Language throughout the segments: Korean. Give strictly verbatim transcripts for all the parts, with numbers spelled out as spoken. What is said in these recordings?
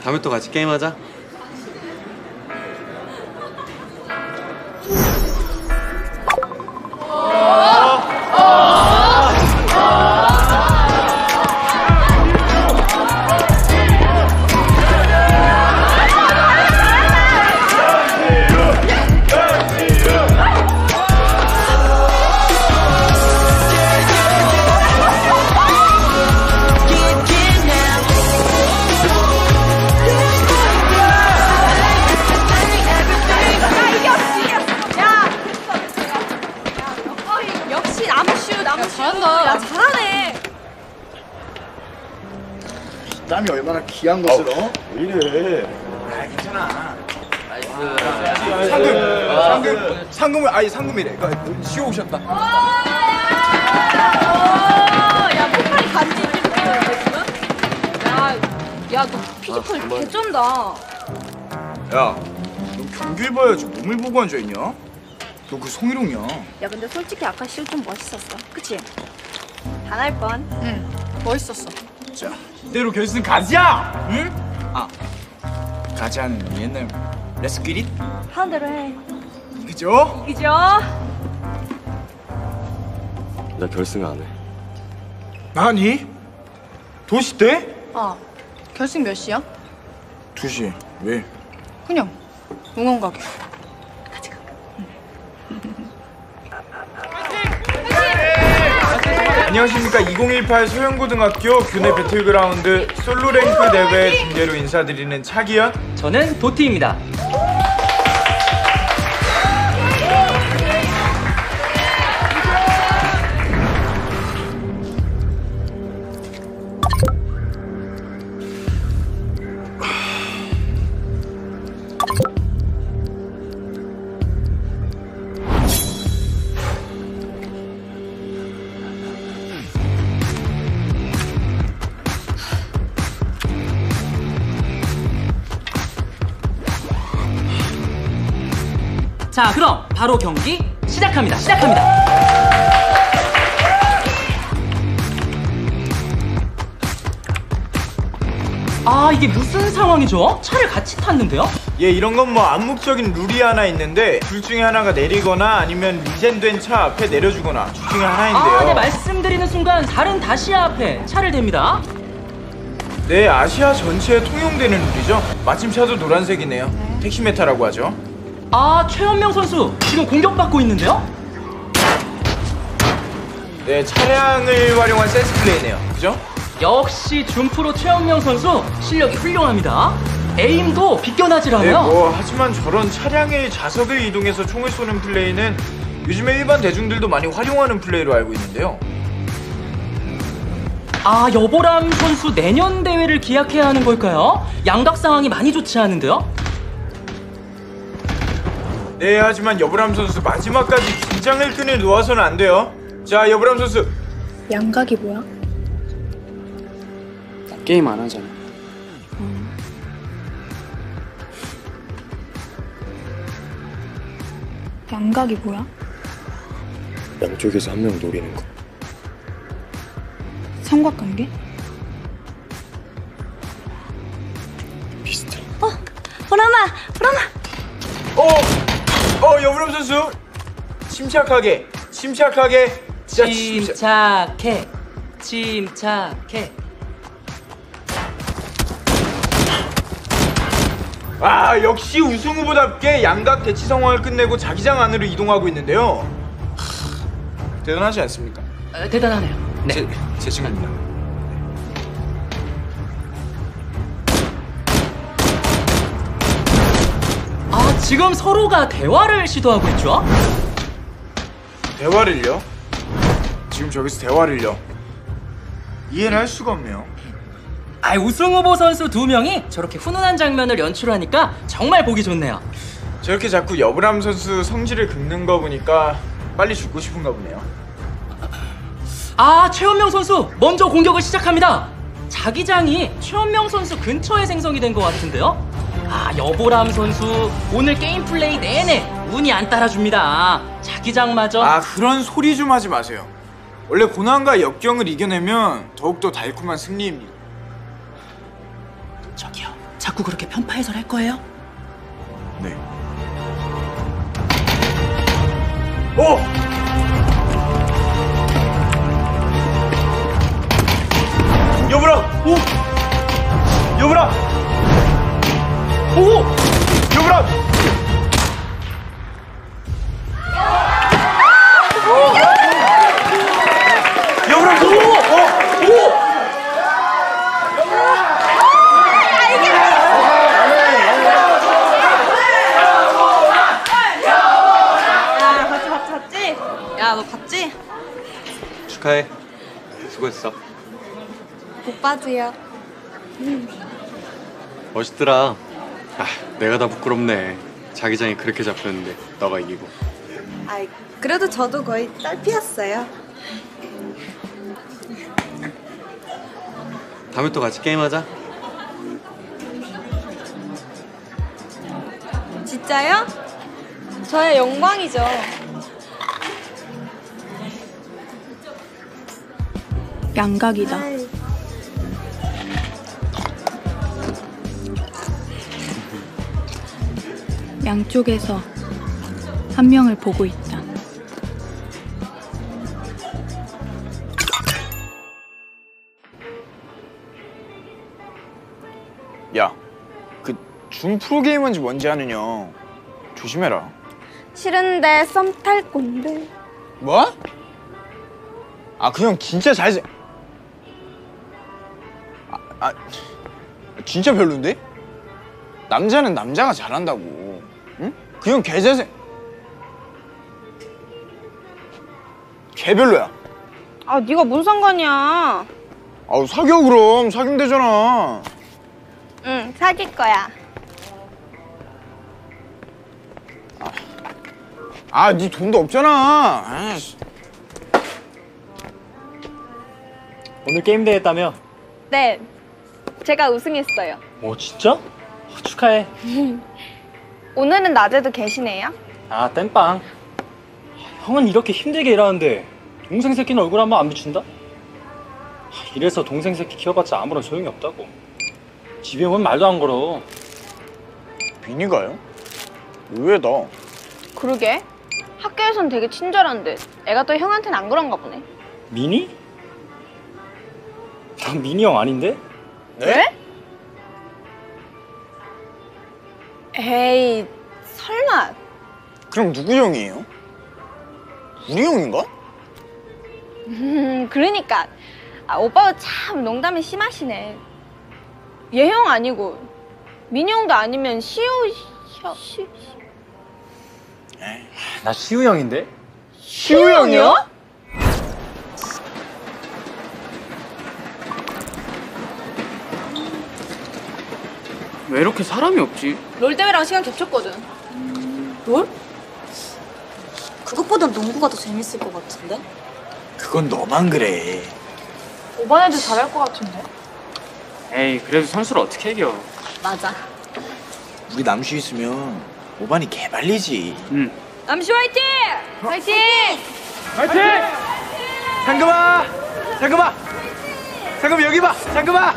다음에 또 같이 게임하자. 잘한다. 야, 잘하네. 땀이 얼마나 귀한 것을 어? 왜 이래? 아, 괜찮아. 나이스. 상금, 상금, 상금을 아니 상금이래. 그러니까 쉬어 오셨다. 야, 폭발이 간지 일주일 지금? 야, 야, 너 피지컬 개쩐다. 야, 너 경기를 봐야지 몸을 보고 앉아있냐? 너 그 송일홍이야. 야, 근데 솔직히 아까 시우 좀 멋있었어. 그치? 반할 뻔. 응, 멋있었어. 자, 이대로 결승 가자! 응? 아, 가자는 옛날 Let's get it? 하는 대로 해. 그죠? 그죠? 나 결승 안 해. 나니? 도시 때? 아, 결승 몇 시야? 두 시. 왜? 그냥 응원 가게. 안녕하십니까. 이천십팔 소영고등학교 교내 배틀그라운드 솔로랭크 대회 중계로 인사드리는 차기현. 저는 도티입니다. 자, 그럼 바로 경기 시작합니다. 시작합니다. 아, 이게 무슨 상황이죠? 차를 같이 탔는데요? 예, 이런 건 뭐 암묵적인 룰이 하나 있는데 둘 중에 하나가 내리거나 아니면 리젠된 차 앞에 내려주거나 둘 중에 하나인데요. 아, 네, 말씀드리는 순간 다른 다시아 앞에 차를 댑니다. 네, 아시아 전체에 통용되는 룰이죠. 마침 차도 노란색이네요. 택시메타라고 하죠. 아, 최현명 선수 지금 공격받고 있는데요? 네, 차량을 활용한 센스 플레이네요. 그죠? 역시 준프로 최현명 선수 실력이 훌륭합니다. 에임도 비껴나질 않아요. 네, 뭐 하지만 저런 차량의 좌석을 이동해서 총을 쏘는 플레이는 요즘에 일반 대중들도 많이 활용하는 플레이로 알고 있는데요. 아, 여보람 선수 내년 대회를 기약해야 하는 걸까요? 양각 상황이 많이 좋지 않은데요? 네, 하지만 여보람 선수 마지막까지 긴장을 끈을 놓아서는 안 돼요. 자, 여보람 선수. 양각이 뭐야? 게임 안 하잖아. 음. 양각이 뭐야? 양쪽에서 한 명 노리는 거. 삼각관계? 비슷해. 어, 보람아, 보람아. 어, 어, 여보람 선수. 침착하게, 침착하게. 자, 침착. 침착해, 침착해. 아, 역시 우승 후보답게 양각 대치 상황을 끝내고 자기장 안으로 이동하고 있는데요. 하, 대단하지 않습니까? 어, 대단하네요. 네. 제, 제 친구입니다. 아, 지금 서로가 대화를 시도하고 있죠? 대화를요? 지금 저기서 대화를요? 이해를 할 수가 없네요. 아, 우승 후보 선수 두 명이 저렇게 훈훈한 장면을 연출하니까 정말 보기 좋네요. 저렇게 자꾸 여브람 선수 성질을 긁는 거 보니까 빨리 죽고 싶은가 보네요. 아, 최원명 선수 먼저 공격을 시작합니다. 자기장이 최원명 선수 근처에 생성이 된 것 같은데요? 아, 여보람 선수 오늘 게임 플레이 내내 운이 안 따라줍니다. 자기장마저. 아, 그런 소리 좀 하지 마세요. 원래 고난과 역경을 이겨내면 더욱더 달콤한 승리입니다. 저기요, 자꾸 그렇게 편파 해설할 거예요? 네. 오! 여보라! 오! 여보라! 오! 여보라! 여보라! 오! 오! 오! 야, 봤지, 봤지, 봤지? 야, 너 봤지? 축하해. 수고했어. 오빠도요. 멋있더라. 아, 내가 다 부끄럽네. 자기장이 그렇게 잡혔는데 너가 이기고. 아이, 그래도 저도 거의 딸피였어요. 다음에 또 같이 게임하자. 진짜요? 저의 영광이죠. 양각이다. 아이, 양쪽에서 한 명을 보고 있다. 야, 그 준 프로게이머인지 뭔지 아느냐. 조심해라. 싫은데 썸 탈 건데. 뭐? 아, 그 형 진짜 잘생... 아, 아, 진짜 별론데? 남자는 남자가 잘한다고. 응? 그 형 개잘생... 개별로야. 아, 네가 뭔 상관이야. 아우, 사겨 그럼. 사귀면 되잖아. 응, 사귈 거야. 아, 네 돈도 없잖아. 아이씨. 오늘 게임 대회 했다며? 네, 제가 우승했어요. 뭐 진짜? 축하해. 오늘은 낮에도 계시네요? 아 땜빵. 형은 이렇게 힘들게 일하는데 동생 새끼는 얼굴 한번 안 비춘다? 이래서 동생 새끼 키워봤자 아무런 소용이 없다고. 집에 오면 말도 안 걸어. 민이가요? 의외다. 그러게. 학교에선 되게 친절한데 애가 또 형한테는 안 그런가 보네. 미니? 난 미니 형 아닌데? 네? 에이, 설마. 그럼 누구 형이에요? 우리 형인가? 음, 그러니까. 아, 오빠도 참 농담이 심하시네. 얘 형 아니고 민이 형도 아니면 시우 형. 시... 나 시우 형인데? 시우 형이요? 왜 이렇게 사람이 없지? 롤 대회랑 시간 겹쳤거든. 롤? 그것보단 농구가 더 재밌을 것 같은데? 그건 너만 그래. 오반 애들 잘할 것 같은데. 에이, 그래도 선수를 어떻게 이겨? 맞아. 우리 남슈 있으면 오반이 개발리지. 응. 남시 화이팅! 화이팅! 파이팅! 상금아! 상금아! 상금 여기 봐! 상금아!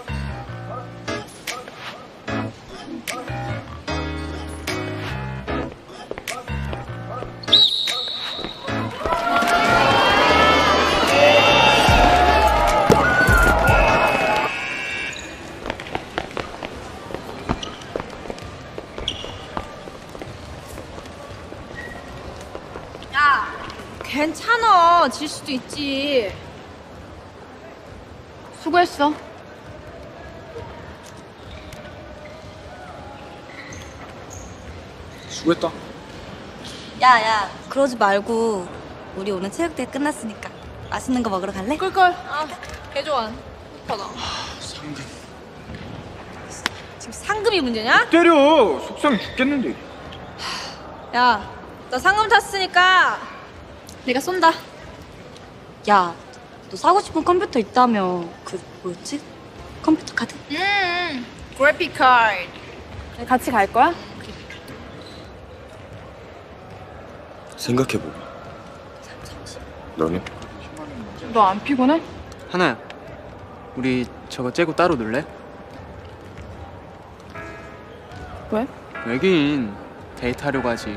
괜찮아. 질 수도 있지. 수고했어. 수고했다. 야, 야, 그러지 말고 우리 오늘 체육대회 끝났으니까 맛있는 거 먹으러 갈래? 꿀꿀. 아, 개 좋아. 좋다. 상금. 지금 상금이 문제냐? 때려. 속상 죽겠는데. 야, 너 상금 탔으니까 내가 쏜다. 야, 너 사고 싶은 컴퓨터 있다며. 그 뭐였지? 컴퓨터 카드? 음, 그래픽 카드. 같이 갈 거야? 생각해보고. 너는? 너 안 피곤해? 하나야, 우리 저거 째고 따로 놀래? 왜? 왜긴 데이트하려고 하지.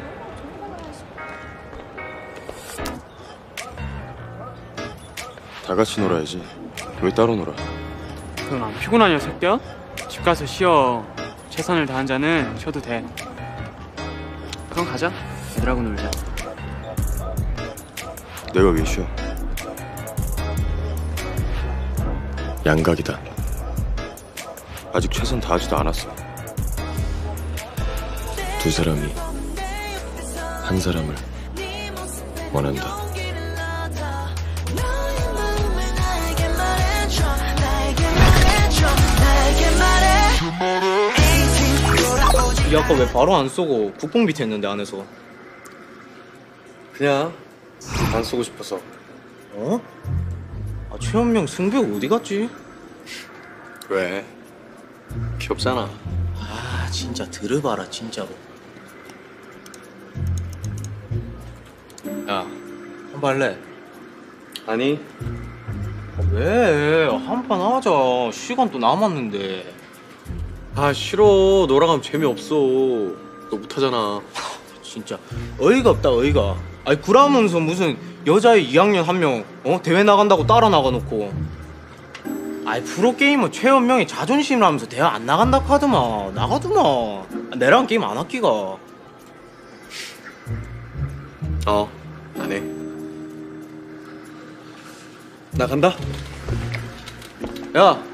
다 같이 놀아야지. 왜 따로 놀아? 그럼 안 피곤하냐 새끼야? 집 가서 쉬어. 최선을 다한 자는 쉬어도 돼. 그럼 가자. 애들하고 놀자. 내가 왜 쉬어? 양각이다. 아직 최선 다하지도 않았어. 두 사람이 한 사람을 원한다. 이 아까 왜 바로 안 쏘고 국뽕 비트 했는데 안에서? 그냥 안 쏘고 싶어서. 어? 아 최현명 승배 어디 갔지? 왜? 귀엽잖아. 아 진짜 들어봐라 진짜로. 야 한번 할래? 아니. 아, 왜? 한판 하자. 시간 또 남았는데. 아 싫어. 너랑 하면 재미없어. 너 못하잖아. 진짜 어이가 없다 어이가. 아니 그러면서 무슨 여자애 이 학년 한 명 어? 대회 나간다고 따라 나가놓고. 아이 프로게이머 최현명이 자존심을 하면서 대회 안 나간다 카드마. 나가두마. 내랑 게임 안 할기가. 어, 안 해. 나 간다. 야